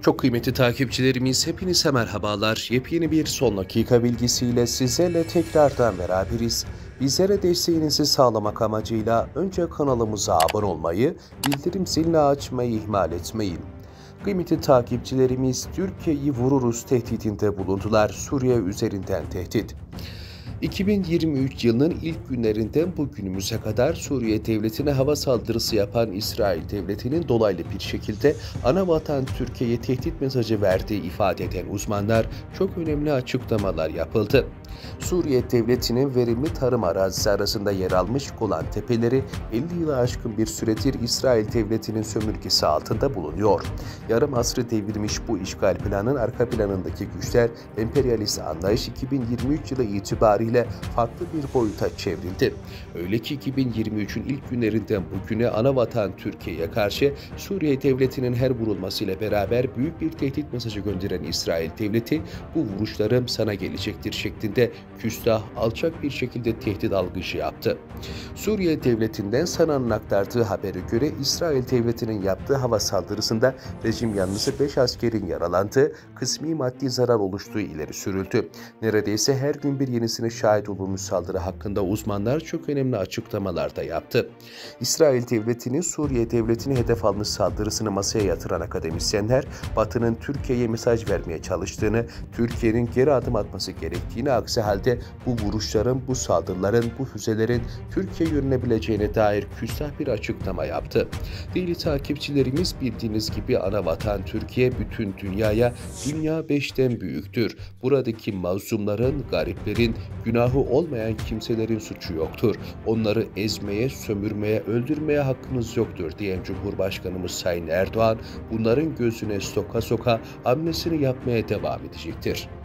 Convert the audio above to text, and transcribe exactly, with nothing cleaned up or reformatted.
Çok kıymetli takipçilerimiz, hepinize merhabalar. Yepyeni bir son dakika bilgisiyle sizlerle tekrardan beraberiz. Bizlere desteğinizi sağlamak amacıyla önce kanalımıza abone olmayı, bildirim zilini açmayı ihmal etmeyin. Kıymetli takipçilerimiz, Türkiye'yi vururuz tehditinde bulundular. Suriye üzerinden tehdit. iki bin yirmi üç yılının ilk günlerinden bugünümüze kadar Suriye devletine hava saldırısı yapan İsrail devletinin dolaylı bir şekilde ana vatan Türkiye'ye tehdit mesajı verdiği ifade eden uzmanlar çok önemli açıklamalar yapıldı. Suriye devletinin verimli tarım arazisi arasında yer almış Golan Tepeleri elli yılı aşkın bir süredir İsrail devletinin sömürgesi altında bulunuyor. Yarım asrı devirmiş bu işgal planının arka planındaki güçler emperyalist anlayış iki bin yirmi üç yılı itibariyle farklı bir boyuta çevrildi. Öyle ki iki bin yirmi üçün ilk günlerinden bugüne ana vatan Türkiye'ye karşı Suriye devletinin her vurulmasıyla beraber büyük bir tehdit mesajı gönderen İsrail devleti bu vuruşlarım sana gelecektir şeklinde küstah, alçak bir şekilde tehdit algışı yaptı. Suriye devletinden Sana'nın aktardığı habere göre İsrail devletinin yaptığı hava saldırısında rejim yanlısı beş askerin yaralandığı, kısmi maddi zarar oluştuğu ileri sürüldü. Neredeyse her gün bir yenisine şahit olunmuş saldırı hakkında uzmanlar çok önemli açıklamalar da yaptı. İsrail devletinin Suriye devletini hedef almış saldırısını masaya yatıran akademisyenler, Batı'nın Türkiye'ye mesaj vermeye çalıştığını, Türkiye'nin geri adım atması gerektiğini, aksi halde bu vuruşların, bu saldırıların, bu füzelerin Türkiye yönelebileceğine dair küstah bir açıklama yaptı. Değerli takipçilerimiz, bildiğiniz gibi ana vatan Türkiye bütün dünyaya dünya beşten büyüktür. Buradaki mazlumların, gariplerin, günahı olmayan kimselerin suçu yoktur. Onları ezmeye, sömürmeye, öldürmeye hakkınız yoktur diyen Cumhurbaşkanımız Sayın Erdoğan, bunların gözüne soka soka hamlesini yapmaya devam edecektir.